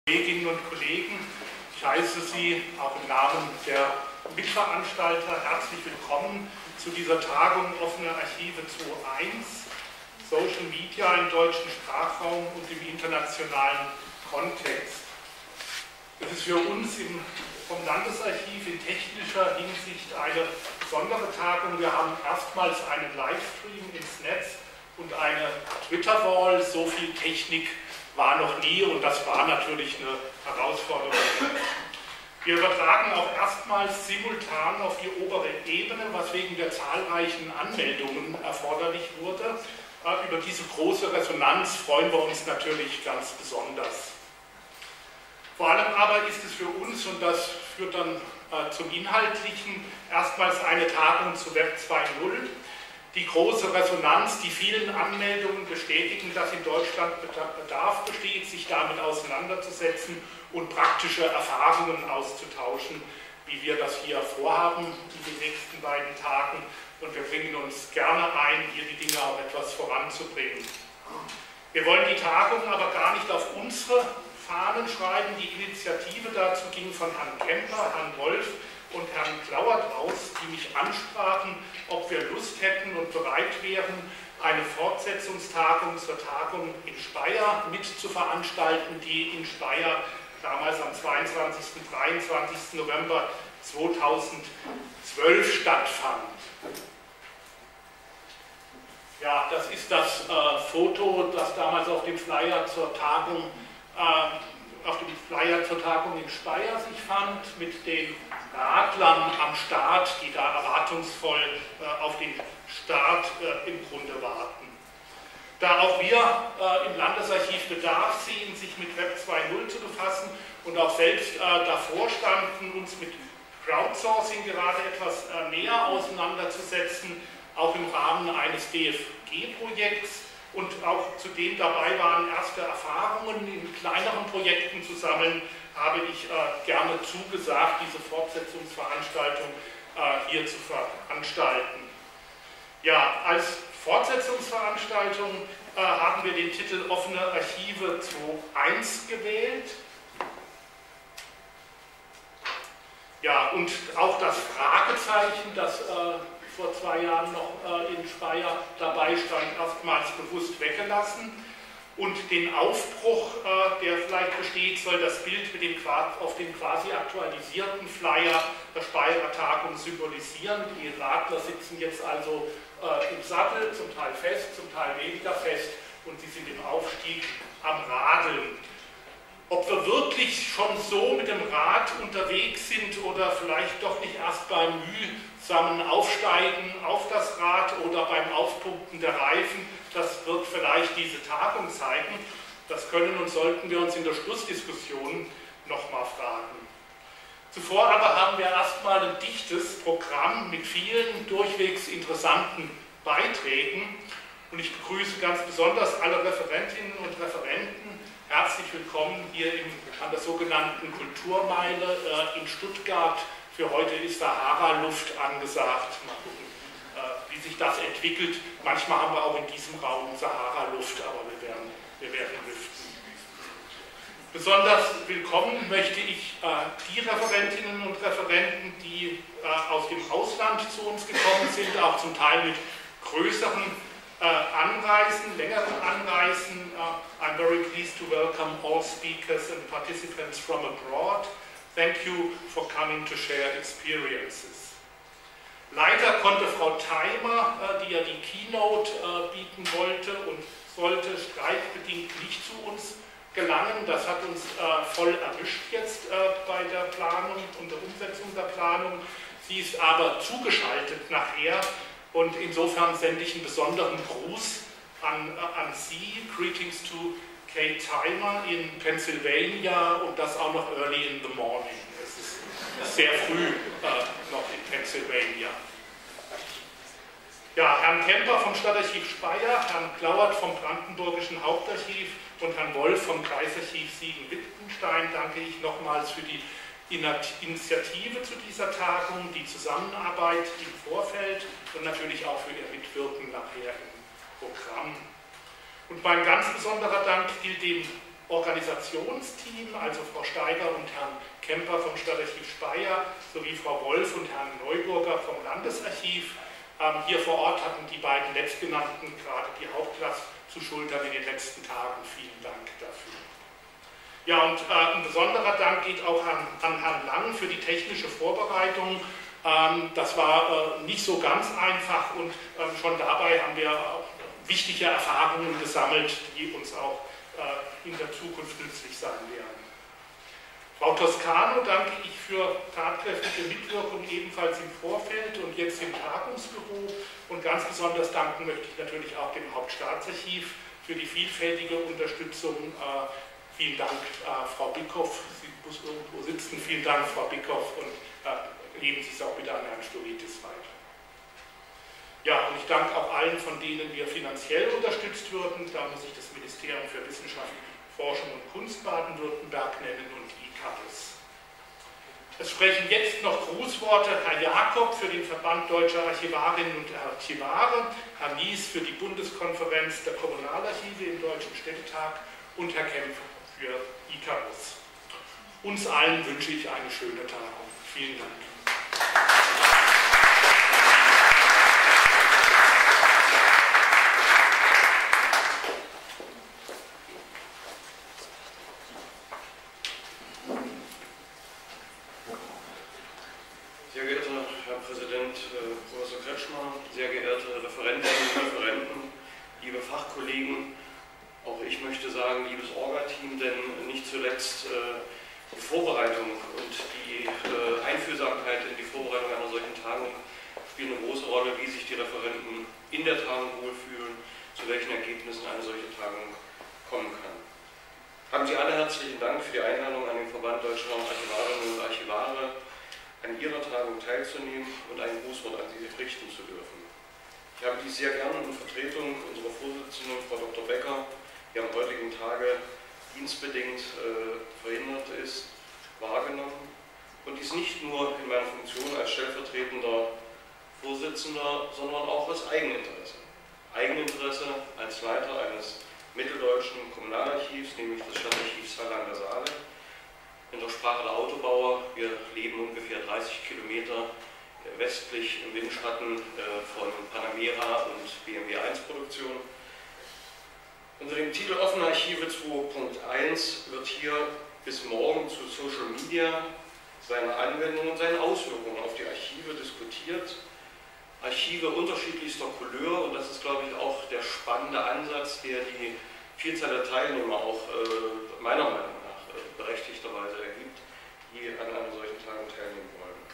Kolleginnen und Kollegen, ich heiße Sie auch im Namen der Mitveranstalter herzlich willkommen zu dieser Tagung Offene Archive 2.1, Social Media im deutschen Sprachraum und im internationalen Kontext. Es ist für uns vom Landesarchiv in technischer Hinsicht eine besondere Tagung. Wir haben erstmals einen Livestream ins Netz und eine Twitter-Wall. So viel Technik war noch nie und das war natürlich eine Herausforderung. Wir übertragen auch erstmals simultan auf die obere Ebene, was wegen der zahlreichen Anmeldungen erforderlich wurde. Über diese große Resonanz freuen wir uns natürlich ganz besonders. Vor allem aber ist es für uns, und das führt dann zum Inhaltlichen, erstmals eine Tagung zu Web 2.0. Die große Resonanz, die vielen Anmeldungen bestätigen, dass in Deutschland Bedarf besteht, sich damit auseinanderzusetzen und praktische Erfahrungen auszutauschen, wie wir das hier vorhaben in den nächsten beiden Tagen. Und wir bringen uns gerne ein, hier die Dinge auch etwas voranzubringen. Wir wollen die Tagung aber gar nicht auf unsere Fahnen schreiben. Die Initiative dazu ging von Herrn Kemper, Herrn Wolf und Herrn Klauert aus, die mich ansprachen, ob wir Lust hätten und bereit wären, eine Fortsetzungstagung zur Tagung in Speyer mit zu veranstalten, die in Speyer damals am 22. und 23. November 2012 stattfand. Ja, das ist das Foto, das damals auf dem Flyer zur Tagung in Speyer sich fand, mit den Radlern am Start, die da erwartungsvoll auf den Start im Grunde warten. Da auch wir im Landesarchiv Bedarf sehen, sich mit Web 2.0 zu befassen und auch selbst davor standen, uns mit Crowdsourcing gerade etwas näher auseinanderzusetzen, auch im Rahmen eines DFG-Projekts, und auch zudem dabei waren, erste Erfahrungen in kleineren Projekten zu sammeln, habe ich gerne zugesagt, diese Fortsetzungsveranstaltung hier zu veranstalten. Ja, als Fortsetzungsveranstaltung haben wir den Titel Offene Archive 2.1 gewählt. Ja, und auch das Fragezeichen, das vor 2 Jahren noch in Speyer dabei stand, erstmals bewusst weggelassen. Und den Aufbruch, der vielleicht besteht, soll das Bild auf dem quasi aktualisierten Flyer der Speyerer Tagung symbolisieren. Die Radler sitzen jetzt also im Sattel, zum Teil fest, zum Teil weniger fest, und sie sind im Aufstieg am Radeln. Ob wir wirklich schon so mit dem Rad unterwegs sind oder vielleicht doch nicht erst beim mühsamen Aufsteigen auf das Rad oder beim Aufpumpen der Reifen, das wird vielleicht diese Tagung zeigen. Das können und sollten wir uns in der Schlussdiskussion nochmal fragen. Zuvor aber haben wir erstmal ein dichtes Programm mit vielen durchwegs interessanten Beiträgen. Und ich begrüße ganz besonders alle Referentinnen und Referenten. Herzlich willkommen hier an der sogenannten Kulturmeile in Stuttgart. Für heute ist Sahara-Luft angesagt. Mal gucken, wie sich das entwickelt. Manchmal haben wir auch in diesem Raum Sahara-Luft, aber wir werden lüften. Besonders willkommen möchte ich die Referentinnen und Referenten, die aus dem Ausland zu uns gekommen sind, auch zum Teil mit größeren Anreisen, längeren Anreisen. I'm very pleased to welcome all speakers and participants from abroad. Thank you for coming to share experiences. Leider konnte Frau Theimer, die ja die Keynote bieten wollte und sollte, streikbedingt nicht zu uns gelangen. Das hat uns voll erwischt jetzt bei der Planung und der Umsetzung der Planung. Sie ist aber zugeschaltet nachher. Und insofern sende ich einen besonderen Gruß an Sie. Greetings to Kate Theimer in Pennsylvania, und das auch noch early in the morning. Es ist sehr früh noch in Pennsylvania. Ja, Herrn Kemper vom Stadtarchiv Speyer, Herrn Klauert vom Brandenburgischen Hauptarchiv und Herrn Wolf vom Kreisarchiv Siegen-Wittgenstein danke ich nochmals für die Initiative zu dieser Tagung, die Zusammenarbeit im Vorfeld und natürlich auch für Ihr Mitwirken nachher im Programm. Und mein ganz besonderer Dank gilt dem Organisationsteam, also Frau Steiger und Herrn Kemper vom Stadtarchiv Speyer sowie Frau Wolf und Herrn Neuburger vom Landesarchiv. Hier vor Ort hatten die beiden letztgenannten gerade die Hauptlast zu schultern in den letzten Tagen. Vielen Dank dafür. Ja, und ein besonderer Dank geht auch an Herrn Lang für die technische Vorbereitung. Das war nicht so ganz einfach und schon dabei haben wir auch wichtige Erfahrungen gesammelt, die uns auch in der Zukunft nützlich sein werden. Frau Toscano danke ich für tatkräftige Mitwirkung ebenfalls im Vorfeld und jetzt im Tagungsbüro, und ganz besonders danken möchte ich natürlich auch dem Hauptstaatsarchiv für die vielfältige Unterstützung. Vielen Dank, Frau Bickhoff, sie muss irgendwo sitzen. Vielen Dank, Frau Bickhoff, und geben Sie es auch bitte an Herrn Storitis weiter. Ja, und ich danke auch allen, von denen wir finanziell unterstützt würden. Da muss ich das Ministerium für Wissenschaft, Forschung und Kunst Baden-Württemberg nennen und ICARIS. Es sprechen jetzt noch Grußworte Herr Jakob für den Verband Deutscher Archivarinnen und Archivare, Herr Mies für die Bundeskonferenz der Kommunalarchive im Deutschen Städtetag und Herr Kempf für ICARIS. Uns allen wünsche ich eine schöne Tagung. Vielen Dank. Sehr geehrter Herr Präsident Professor Kretschmer, sehr geehrte Referentinnen und Referenten, liebe Fachkollegen, auch ich möchte sagen, liebes Orga-Team, denn nicht zuletzt die Vorbereitung und die Einfühlsamkeit in die Vorbereitung einer solchen Tagung spielen eine große Rolle, wie sich die Referenten in der Tagung wohlfühlen, zu welchen Ergebnissen eine solche Tagung kommen kann. Haben Sie alle herzlichen Dank für die Einladung an den Verband Deutscher Archivarinnen und Archivare, an Ihrer Tagung teilzunehmen und ein Grußwort an Sie richten zu dürfen. Ich habe dies sehr gerne in Vertretung unserer Vorsitzenden, Frau Dr. Becker, die am heutigen Tage dienstbedingt verhindert ist, wahrgenommen, und dies nicht nur in meiner Funktion als stellvertretender Vorsitzender, sondern auch aus Eigeninteresse. Eigeninteresse als Leiter eines mitteldeutschen Kommunalarchivs, nämlich des Stadtarchivs Halle an der Saale. In der Sprache der Autobauer, wir leben ungefähr 30 Kilometer westlich im Windschatten von Panamera und BMW 1 Produktion. Unter dem Titel Offene Archive 2.1 wird hier bis morgen zu Social Media, seiner Anwendung und seinen Auswirkungen auf die Archive diskutiert. Archive unterschiedlichster Couleur, und das ist, glaube ich, auch der spannende Ansatz, der die Vielzahl der Teilnehmer auch meiner Meinung nach berechtigterweise ergibt, die an einer solchen Tagung teilnehmen wollen.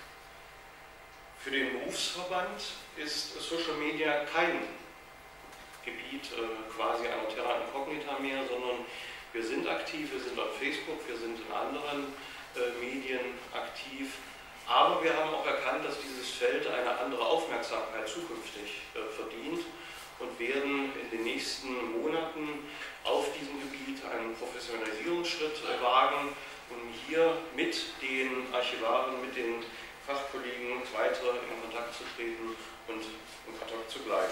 Für den Berufsverband ist Social Media kein Gebiet quasi einer Terra Incognita mehr, sondern wir sind aktiv, wir sind auf Facebook, wir sind in anderen Medien aktiv, aber wir haben auch erkannt, dass dieses Feld eine andere Aufmerksamkeit zukünftig verdient und werden in den nächsten Monaten auf diesem Gebiet einen Professionalisierungsschritt wagen, um hier mit den Archivaren, mit den Fachkollegen weiter in Kontakt zu treten und in Kontakt zu bleiben.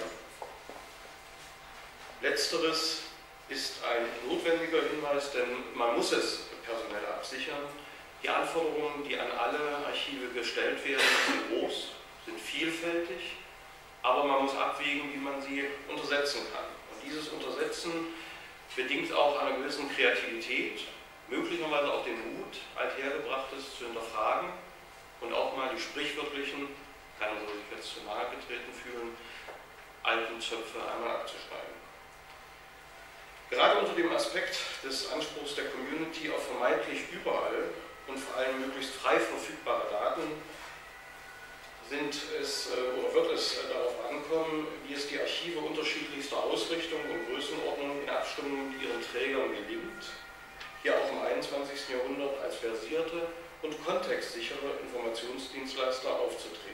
Letzteres ist ein notwendiger Hinweis, denn man muss es personell absichern. Die Anforderungen, die an alle Archive gestellt werden, sind groß, sind vielfältig, aber man muss abwägen, wie man sie untersetzen kann. Und dieses Untersetzen bedingt auch einer gewissen Kreativität, möglicherweise auch den Mut, Althergebrachtes zu hinterfragen und auch mal die sprichwörtlichen, keiner soll sich jetzt zu nahe getreten fühlen, alten Zöpfe einmal abzuschneiden. Gerade unter dem Aspekt des Anspruchs der Community auf vermeintlich überall und vor allem möglichst frei verfügbare Daten wird es darauf ankommen, wie es die Archive unterschiedlichster Ausrichtung und Größenordnung in Abstimmung mit ihren Trägern gelingt, hier auch im 21. Jahrhundert als versierte und kontextsichere Informationsdienstleister aufzutreten.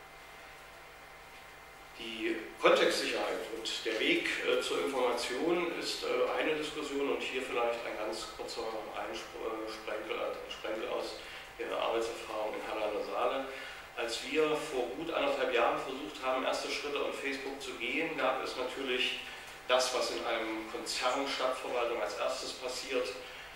Die Kontextsicherheit und der Weg zur Information ist eine Diskussion, und hier vielleicht ein ganz kurzer Sprenkel aus der Arbeitserfahrung in Halle an der Saale. Als wir vor gut 1,5 Jahren versucht haben, erste Schritte auf Facebook zu gehen, gab es natürlich das, was in einem Konzern Stadtverwaltung als erstes passiert,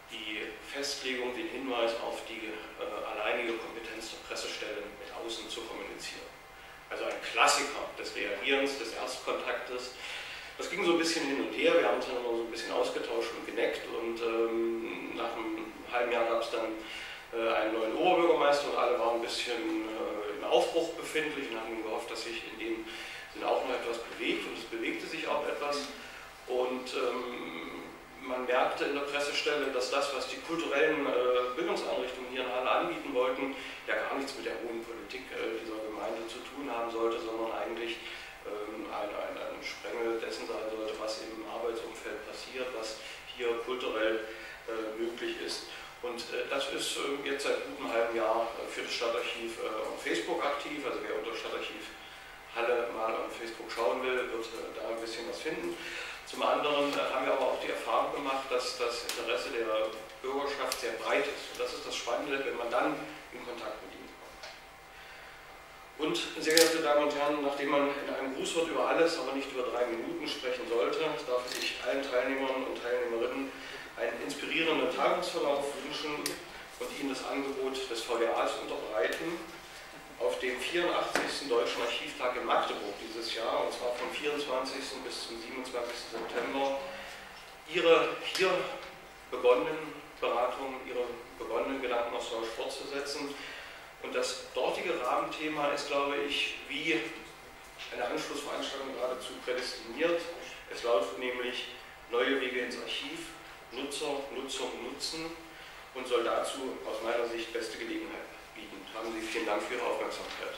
die Festlegung, den Hinweis auf die alleinige Kompetenz der Pressestelle mit außen zu kommunizieren. Also ein Klassiker des Reagierens, des Erstkontaktes. Das ging so ein bisschen hin und her, wir haben uns dann immer so ein bisschen ausgetauscht und geneckt und nach einem halben Jahr gab es dann einen neuen Oberbürgermeister und alle waren ein bisschen im Aufbruch befindlich und haben gehofft, dass sich in dem Sinne auch noch etwas bewegt und es bewegte sich auch etwas und man merkte in der Pressestelle, dass das, was die kulturellen Bildungseinrichtungen hier in Halle anbieten wollten, ja gar nichts mit der hohen Politik dieser Gemeinde zu tun haben sollte, sondern eigentlich ein Sprengel dessen sein sollte, was im Arbeitsumfeld passiert, was hier kulturell möglich ist. Und das ist jetzt seit gutem halben Jahr für das Stadtarchiv auf Facebook aktiv. Also wer unter Stadtarchiv Halle mal auf Facebook schauen will, wird da ein bisschen was finden. Zum anderen haben wir aber auch die Erfahrung gemacht, dass das Interesse der Bürgerschaft sehr breit ist. Und das ist das Spannende, wenn man dann in Kontakt mit ihnen kommt. Und, sehr geehrte Damen und Herren, nachdem man in einem Grußwort über alles, aber nicht über 3 Minuten sprechen sollte, darf ich allen Teilnehmern und Teilnehmerinnen einen inspirierenden Tagungsverlauf wünschen und Ihnen das Angebot des VDAs unterbreiten auf dem 84. Deutschen Archivtag in Magdeburg dieses Jahr, und zwar vom 24. bis zum 27. September, Ihre hier begonnenen Beratungen, Ihre begonnenen Gedankenaustausch fortzusetzen. Und das dortige Rahmenthema ist, glaube ich, wie eine Anschlussveranstaltung geradezu prädestiniert. Es lautet nämlich neue Wege ins Archiv, Nutzer, Nutzung, Nutzen und soll dazu aus meiner Sicht beste Gelegenheit bieten. Haben Sie vielen Dank für Ihre Aufmerksamkeit.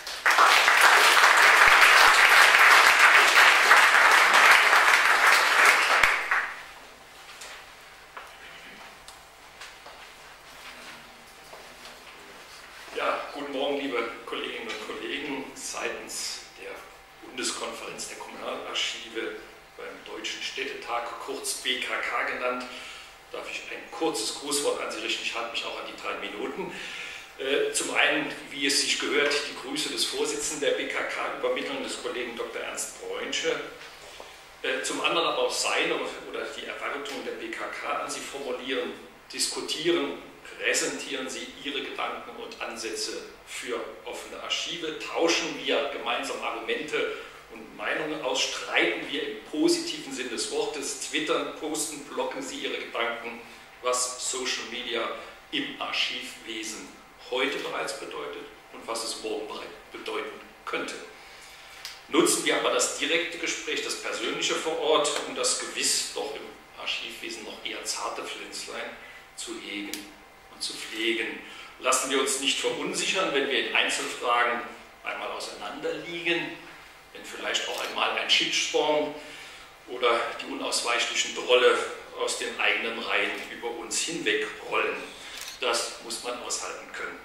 Ja, guten Morgen, liebe Kolleginnen und Kollegen. Seitens der Bundeskonferenz der Kommunalarchive beim Deutschen Städtetag, kurz BKK genannt, darf ich ein kurzes Grußwort an Sie richten. Ich halte mich auch an die 3 Minuten. Zum einen, wie es sich gehört, die Grüße des Vorsitzenden der BKK übermitteln, des Kollegen Dr. Ernst Bräunsche. Zum anderen aber auch seine oder die Erwartungen der BKK an Sie formulieren, diskutieren, präsentieren Sie Ihre Gedanken und Ansätze für offene Archive, tauschen wir gemeinsam Argumente und Meinungen aus, streiten wir im positiven Sinn des Wortes, twittern, posten, bloggen Sie Ihre Gedanken, was Social Media im Archivwesen heute bereits bedeutet und was es morgen bedeuten könnte. Nutzen wir aber das direkte Gespräch, das Persönliche vor Ort, um das gewiss doch im Archivwesen noch eher zarte Pflänzlein zu hegen und zu pflegen. Lassen wir uns nicht verunsichern, wenn wir in Einzelfragen einmal auseinanderliegen, wenn vielleicht auch einmal ein Shitstorm oder die unausweichlichen Trolle aus den eigenen Reihen über uns hinwegrollen. Das muss man aushalten können.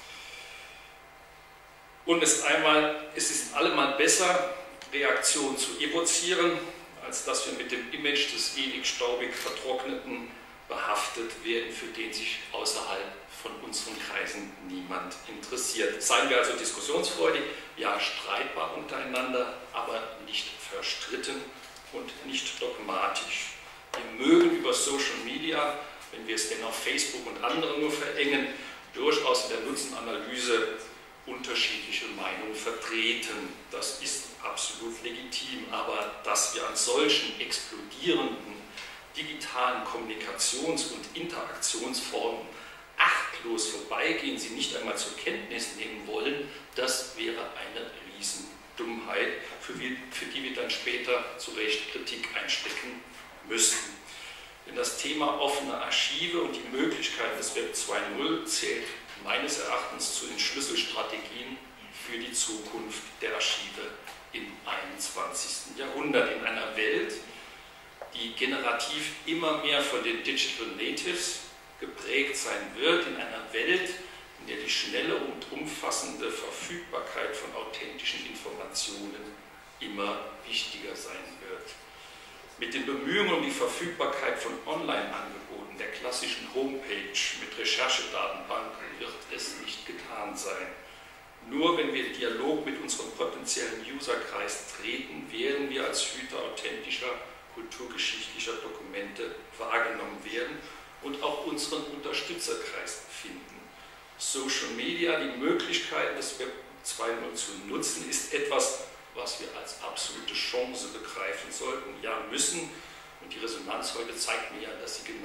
Und es ist allemal besser, Reaktionen zu evozieren, als dass wir mit dem Image des ewig staubig Vertrockneten behaftet werden, für den sich außerhalb von unseren Kreisen niemand interessiert. Seien wir also diskussionsfreudig, ja streitbar untereinander, aber nicht verstritten und nicht dogmatisch. Wir mögen über Social Media, wenn wir es denn auf Facebook und andere nur verengen, durchaus in der Nutzenanalyse unterschiedliche Meinungen vertreten. Das ist absolut legitim, aber dass wir an solchen explodierenden digitalen Kommunikations- und Interaktionsformen achtlos vorbeigehen, sie nicht einmal zur Kenntnis nehmen wollen, das wäre eine Riesendummheit, für die wir dann später zu Recht Kritik einstecken müssten. Denn das Thema offene Archive und die Möglichkeiten des Web 2.0 zählt meines Erachtens zu den Schlüsselstrategien für die Zukunft der Archive im 21. Jahrhundert. In einer Welt, die generativ immer mehr von den Digital Natives geprägt sein wird, in einer Welt, in der die schnelle und umfassende Verfügbarkeit von authentischen Informationen immer wichtiger sein wird. Mit den Bemühungen um die Verfügbarkeit von Online-Angeboten, der klassischen Homepage mit Recherchedatenbank wird es nicht getan sein. Nur wenn wir in Dialog mit unserem potenziellen Userkreis treten, werden wir als Hüter authentischer kulturgeschichtlicher Dokumente wahrgenommen werden und auch unseren Unterstützerkreis finden. Social Media, die Möglichkeit des Web 2.0 zu nutzen, ist etwas, was wir als absolute Chance begreifen sollten, ja müssen. Und die Resonanz heute zeigt mir ja, dass Sie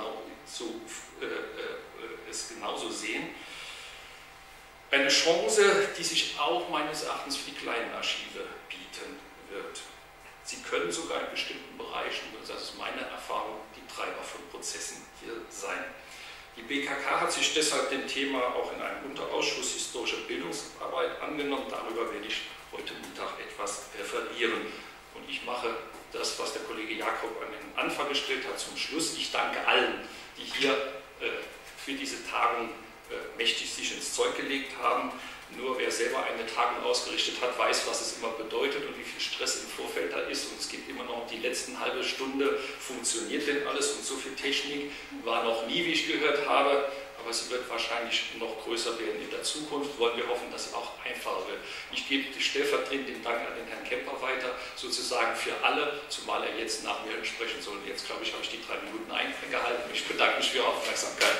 es genauso sehen. Eine Chance, die sich auch meines Erachtens für die kleinen Archive bieten wird. Sie können sogar in bestimmten Bereichen, und das ist meine Erfahrung, die Treiber von Prozessen hier sein. Die BKK hat sich deshalb dem Thema auch in einem Unterausschuss historische Bildungsarbeit angenommen. Darüber werde ich heute Mittag etwas referieren. Und ich mache das, was der Kollege Jakob an den Anfang gestellt hat, zum Schluss. Ich danke allen, die hier für diese Tagung mächtig sich ins Zeug gelegt haben. Nur wer selber eine Tagung ausgerichtet hat, weiß, was es immer bedeutet und wie viel Stress im Vorfeld da ist. Und es gibt immer noch die letzten halbe Stunde, funktioniert denn alles? Und so viel Technik war noch nie, wie ich gehört habe. Aber sie wird wahrscheinlich noch größer werden in der Zukunft. Wollen wir hoffen, dass sie auch einfacher wird. Ich gebe stellvertretend den Dank an den Herrn Kemper weiter, sozusagen für alle, zumal er jetzt nach mir sprechen soll. Jetzt, glaube ich, habe ich die 3 Minuten eingehalten. Ich bedanke mich für Ihre Aufmerksamkeit.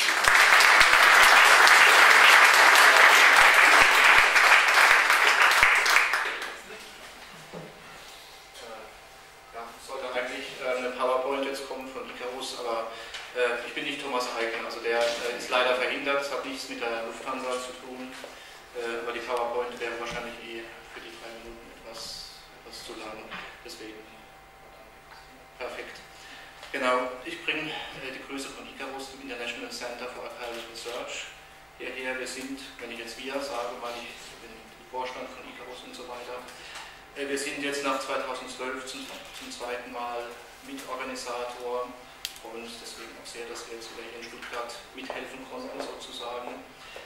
Sollte eigentlich eine PowerPoint jetzt kommen von Icarus, aber ich bin nicht Thomas Eiken, also der ist leider verhindert, es hat nichts mit der Lufthansa zu tun, aber die PowerPoint wäre wahrscheinlich für die 3 Minuten etwas zu lang, deswegen perfekt. Genau, ich bringe die Grüße von Icarus, dem International Center for Archival Research, hierher. Wir sind, wenn ich jetzt wir sage, meine ich den Vorstand von Icarus und so weiter. Wir sind jetzt nach 2012 zum zweiten Mal Mitorganisator. Wir freuen uns deswegen auch sehr, dass wir jetzt wieder hier in Stuttgart mithelfen konnten, sozusagen.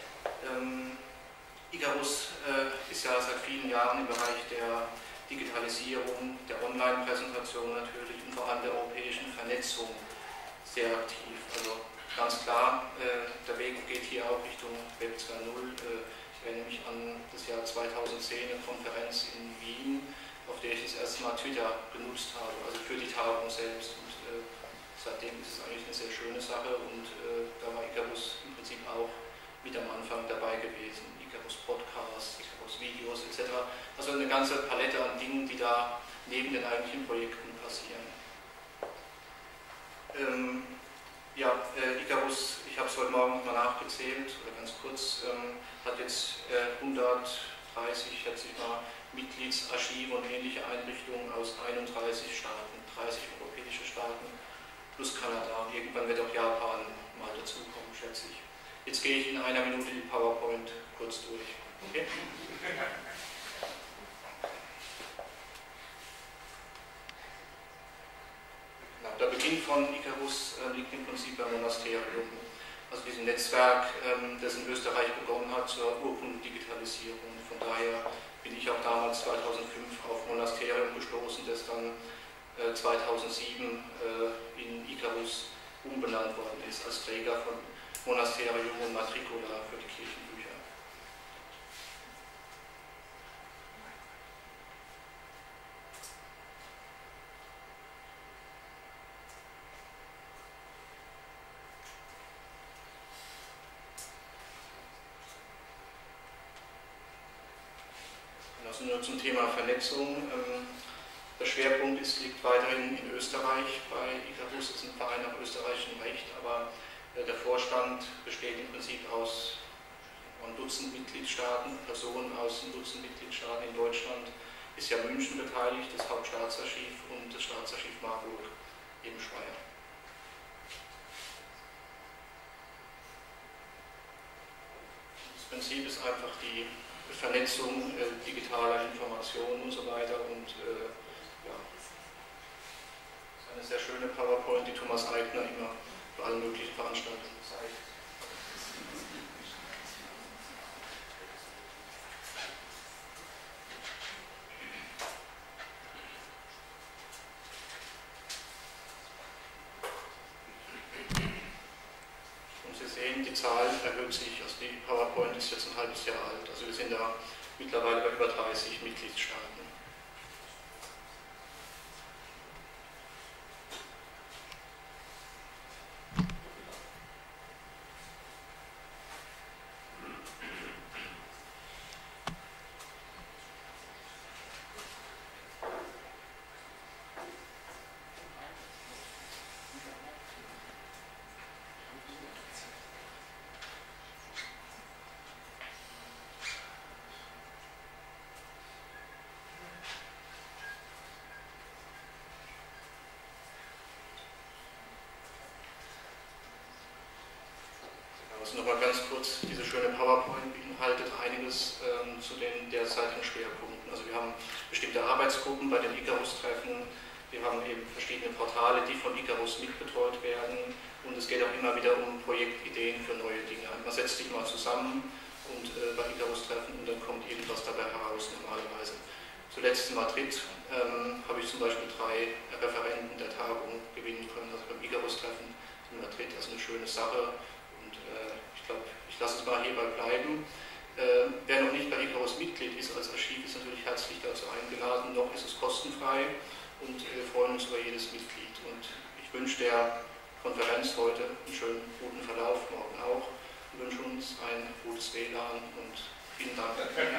Icarus ist ja seit vielen Jahren im Bereich der Digitalisierung, der Online-Präsentation natürlich und vor allem der europäischen Vernetzung sehr aktiv. Also ganz klar, der Weg geht hier auch Richtung Web 2.0. Ich erinnere mich an das Jahr 2010, eine Konferenz in Wien, auf der ich das erste Mal Twitter genutzt habe, also für die Tagung selbst. Und seitdem ist es eigentlich eine sehr schöne Sache und da war Icarus im Prinzip auch mit am Anfang dabei gewesen. Icarus Podcasts, Icarus Videos etc. Also eine ganze Palette an Dingen, die da neben den eigentlichen Projekten passieren. Icarus, ich habe es heute Morgen mal nachgezählt, oder ganz kurz, hat jetzt 130, schätze ich mal, Mitgliedsarchive und ähnliche Einrichtungen aus 31 Staaten, 30 europäische Staaten plus Kanada. Irgendwann wird auch Japan mal dazukommen, schätze ich. Jetzt gehe ich in einer Minute die PowerPoint kurz durch. Okay? Der Beginn von Icarus liegt im Prinzip beim Monasterium, also diesem Netzwerk, das in Österreich begonnen hat zur Urkundendigitalisierung. Von daher bin ich auch damals 2005 auf Monasterium gestoßen, das dann 2007 in Icarus umbenannt worden ist, als Träger von Monasterium und Matricula für die Kirchenbücher. Also nur zum Thema Vernetzung. Der Schwerpunkt liegt weiterhin in Österreich. Bei Icarus ist ein Verein nach österreichischem Recht, aber der Vorstand besteht im Prinzip aus ein Dutzend Mitgliedstaaten, Personen aus einem Dutzend Mitgliedstaaten. In Deutschland ist ja München beteiligt, das Hauptstaatsarchiv und das Staatsarchiv Marburg, eben Speyer. Das Prinzip ist einfach die Vernetzung digitaler Informationen und so weiter und ja, das ist eine sehr schöne PowerPoint, die Thomas Eigner immer bei allen möglichen Veranstaltungen zeigt. Und Sie sehen, die Zahl erhöht sich, also die PowerPoint ist jetzt ein halbes Jahr alt, also wir sind da mittlerweile bei über 30 Mitgliedstaaten. Also nochmal ganz kurz, diese schöne PowerPoint beinhaltet einiges zu den derzeitigen Schwerpunkten. Also wir haben bestimmte Arbeitsgruppen bei den Icarus-Treffen, wir haben eben verschiedene Portale, die von Icarus mitbetreut werden, und es geht auch immer wieder um Projektideen für neue Dinge. Man setzt sich mal zusammen und bei Icarus-Treffen und dann kommt irgendwas dabei heraus normalerweise. Zuletzt in Madrid habe ich zum Beispiel 3 Referenten der Tagung gewinnen können, also beim Icarus-Treffen in Madrid, das ist eine schöne Sache, und ich glaube, ich lasse es mal hierbei bleiben. Wer noch nicht bei Icarus Mitglied ist als Archiv, ist natürlich herzlich dazu eingeladen, noch ist es kostenfrei, und wir freuen uns über jedes Mitglied. Und ich wünsche der Konferenz heute einen schönen, guten Verlauf, morgen auch, und wünsche uns ein gutes WLAN und vielen Dank.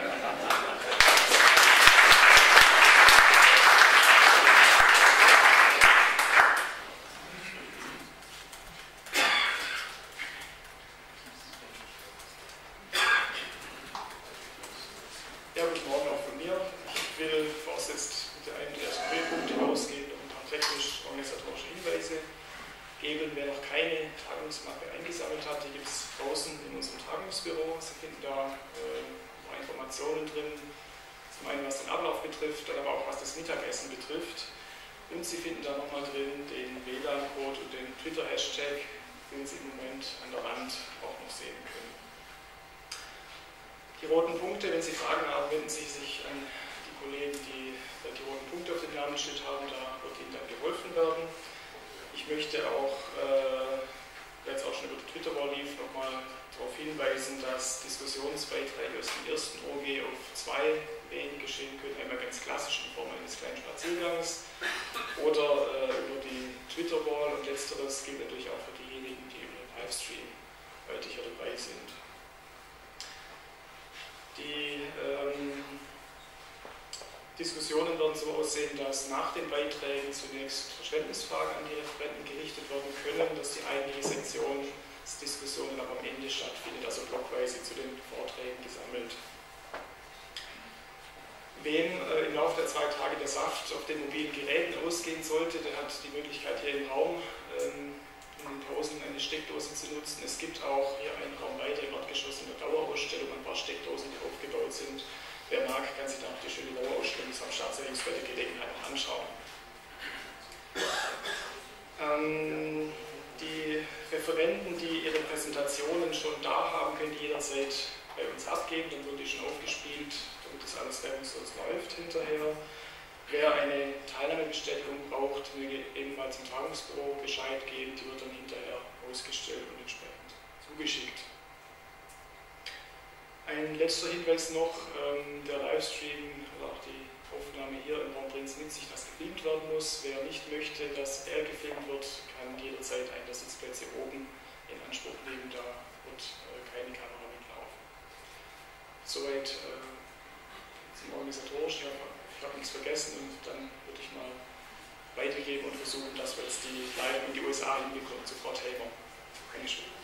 Ja, guten Morgen auch von mir. Ich will vorerst mit einem der ersten Höhepunkte ausgehen und ein paar technisch-organisatorische Hinweise geben. Wer noch keine Tagungsmappe eingesammelt hat, die gibt es draußen in unserem Tagungsbüro. Sie finden da ein paar Informationen drin, zum einen was den Ablauf betrifft, dann aber auch was das Mittagessen betrifft. Und Sie finden da nochmal drin den WLAN-Code und den Twitter-Hashtag, den Sie im Moment an der Wand auch noch sehen können. Die roten Punkte, wenn Sie Fragen haben, wenden Sie sich an die Kollegen, die die roten Punkte auf dem Namensschild haben, da wird Ihnen dann geholfen werden. Ich möchte auch, wer jetzt auch schon über die Twitter-Wall lief, nochmal darauf hinweisen, dass Diskussionsbeiträge aus dem ersten OG auf 2 Wegen geschehen können, einmal ganz klassisch in Form eines kleinen Spaziergangs oder über die Twitter-Wall, und letzteres gilt natürlich auch für diejenigen, die über den Livestream heute hier dabei sind. Die Diskussionen werden so aussehen, dass nach den Beiträgen zunächst Verständnisfragen an die Referenten gerichtet werden können, dass die eigentliche Sektionsdiskussion aber am Ende stattfindet, also blockweise zu den Vorträgen gesammelt. Wem im Laufe der 2 Tage der Saft auf den mobilen Geräten ausgehen sollte, der hat die Möglichkeit, hier im Raum in den Pausen eine Steckdose zu nutzen. Es gibt auch hier einen Raum weiter im Erdgeschoss in der Dauerausstellung ein paar Steckdosen, die aufgebaut sind. Wer mag, kann sich dann auch die schöne Dauerausstellung des Staatsarchivs bei der Gelegenheit noch anschauen. Die Referenten, die ihre Präsentationen schon da haben, können die jederzeit bei uns abgeben, dann wird die schon aufgespielt, damit das alles reibungslos läuft hinterher. Wer eine Teilnahmebestätigung braucht, möge eben mal zum Tagungsbüro Bescheid geben, die wird dann hinterher ausgestellt und entsprechend zugeschickt. Ein letzter Hinweis noch, der Livestream oder auch die Aufnahme hier im Raum bringt es mit sich, dass gefilmt werden muss. Wer nicht möchte, dass er gefilmt wird, kann jederzeit einen der Sitzplätze oben in Anspruch nehmen, da wird keine Kamera mitlaufen. Soweit zum Organisatorischen. Ich habe nichts vergessen, und dann würde ich mal weitergeben und versuchen, dass wir jetzt die Leitung in die USA hinbekommen. Sofort Helmer. Keine Schuld.